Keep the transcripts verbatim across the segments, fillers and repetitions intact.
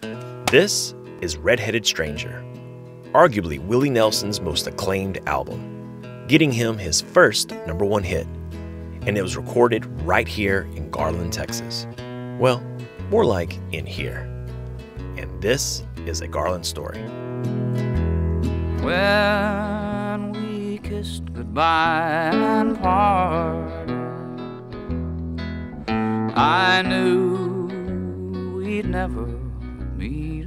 This is Red-Headed Stranger, arguably Willie Nelson's most acclaimed album, getting him his first number one hit, and it was recorded right here in Garland, Texas. Well, more like in here. And this is a Garland story. When we kissed goodbye and parted, I knew we'd never meet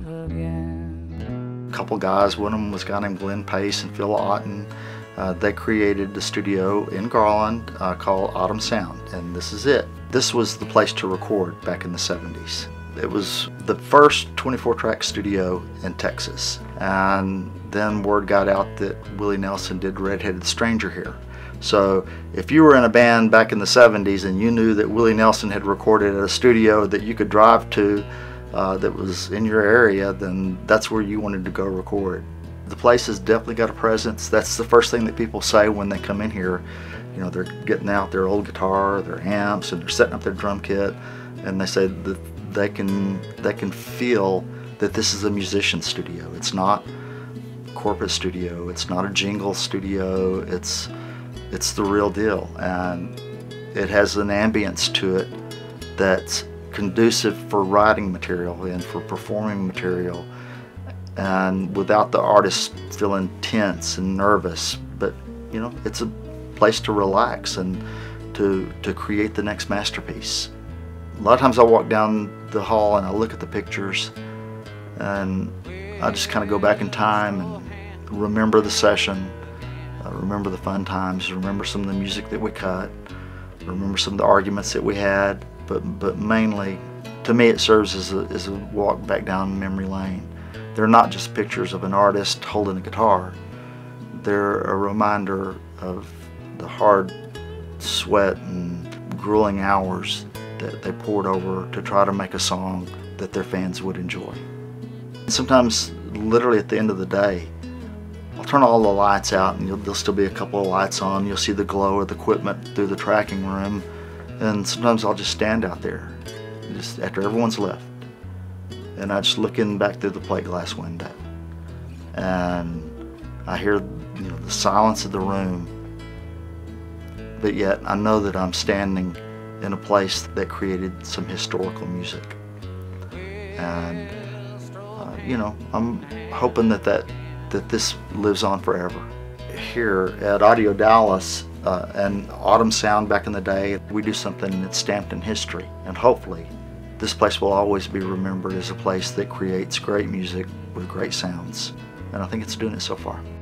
again. A couple guys, one of them was a guy named Glenn Pace and Phil Otten. Uh, they created a studio in Garland uh, called Autumn Sound, and this is it. This was the place to record back in the seventies. It was the first twenty-four track studio in Texas, and then word got out that Willie Nelson did Red-Headed Stranger here. So if you were in a band back in the seventies and you knew that Willie Nelson had recorded at a studio that you could drive to uh, that was in your area, then that's where you wanted to go record. The place has definitely got a presence. That's the first thing that people say when they come in here. You know, they're getting out their old guitar, their amps, and they're setting up their drum kit, and they say that they can they can feel that this is a musician studio. It's not a corporate studio. It's not a jingle studio. It's it's the real deal, and it has an ambience to it that's conducive for writing material and for performing material, and without the artist feeling tense and nervous. But you know, it's a place to relax and to to create the next masterpiece. A lot of times I walk down the hall and I look at the pictures and I just kind of go back in time and remember the session, uh, remember the fun times, remember some of the music that we cut, remember some of the arguments that we had, but but mainly, to me, it serves as a, as a walk back down memory lane. They're not just pictures of an artist holding a guitar. They're a reminder of the hard sweat and grueling hours that they poured over to try to make a song that their fans would enjoy. Sometimes, literally at the end of the day, I'll turn all the lights out and you'll, there'll still be a couple of lights on. You'll see the glow of the equipment through the tracking room, and sometimes I'll just stand out there just after everyone's left, and I just look in back through the plate glass window, and I hear, you know, the silence of the room, but yet I know that I'm standing in a place that created some historical music. And uh, you know, I'm hoping that, that that this lives on forever. Here at Audio Dallas uh, and Autumn Sound back in the day, we do something that's stamped in history, and hopefully this place will always be remembered as a place that creates great music with great sounds, and I think it's doing it so far.